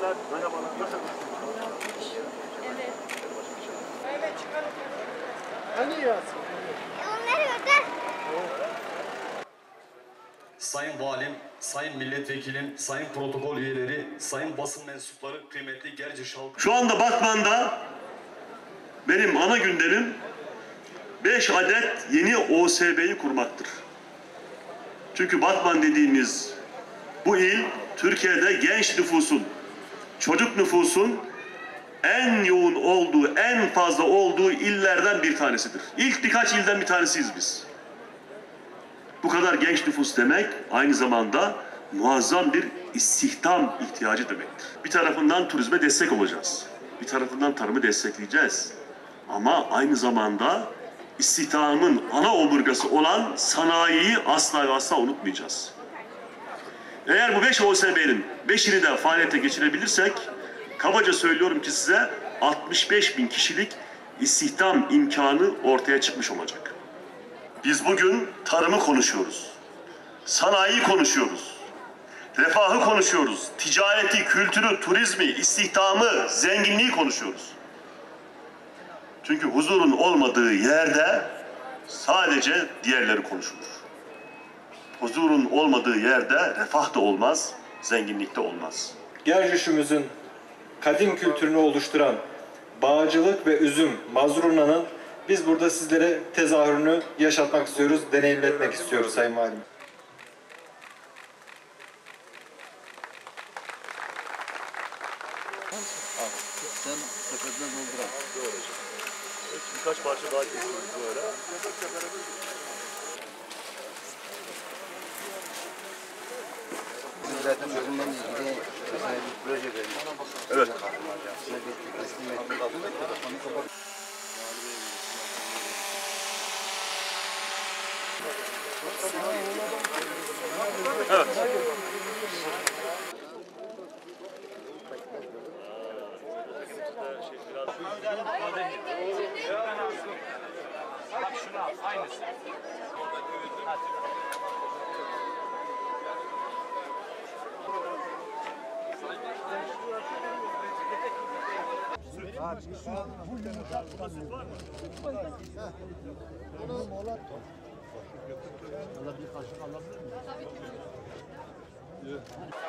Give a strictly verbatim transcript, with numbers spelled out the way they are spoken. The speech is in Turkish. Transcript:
Merhabalar. Merhabalar. Evet. Evet çıkalım. Hani yazsın? Onları öder. Sayın Valim, Sayın Milletvekilim, Sayın Protokol üyeleri, Sayın basın mensupları, kıymetli Gerce halkı. Şu anda Batman'da benim ana gündemim beş adet yeni O S B'yi kurmaktır. Çünkü Batman dediğimiz bu il Türkiye'de genç nüfusun, çocuk nüfusun en yoğun olduğu, en fazla olduğu illerden bir tanesidir. İlk birkaç ilden bir tanesiyiz biz. Bu kadar genç nüfus demek aynı zamanda muazzam bir istihdam ihtiyacı demektir. Bir tarafından turizme destek olacağız. Bir tarafından tarımı destekleyeceğiz. Ama aynı zamanda istihdamın ana omurgası olan sanayiyi asla ve asla unutmayacağız. Eğer bu beş O S B'nin beşini de faaliyete geçirebilirsek, kabaca söylüyorum ki size altmış beş bin kişilik istihdam imkanı ortaya çıkmış olacak. Biz bugün tarımı konuşuyoruz, sanayiyi konuşuyoruz, refahı konuşuyoruz, ticareti, kültürü, turizmi, istihdamı, zenginliği konuşuyoruz. Çünkü huzurun olmadığı yerde sadece diğerleri konuşulur. Huzurun olmadığı yerde refah da olmaz, zenginlik de olmaz. Gercüş'ümüzün kadim kültürünü oluşturan bağcılık ve üzüm mazrunanın biz burada sizlere tezahürünü yaşatmak istiyoruz, deneyimletmek istiyoruz Sayın Valim. Sen sepetine dolduran. Doğru. Birkaç parça daha kesiyoruz böyle. Zaten bununla ilgili mesela bir proje vermiş. Evet. Size bir teslim ettik. Evet. Bak şunu al, aynısı. Bir kaşık alabilir miyim?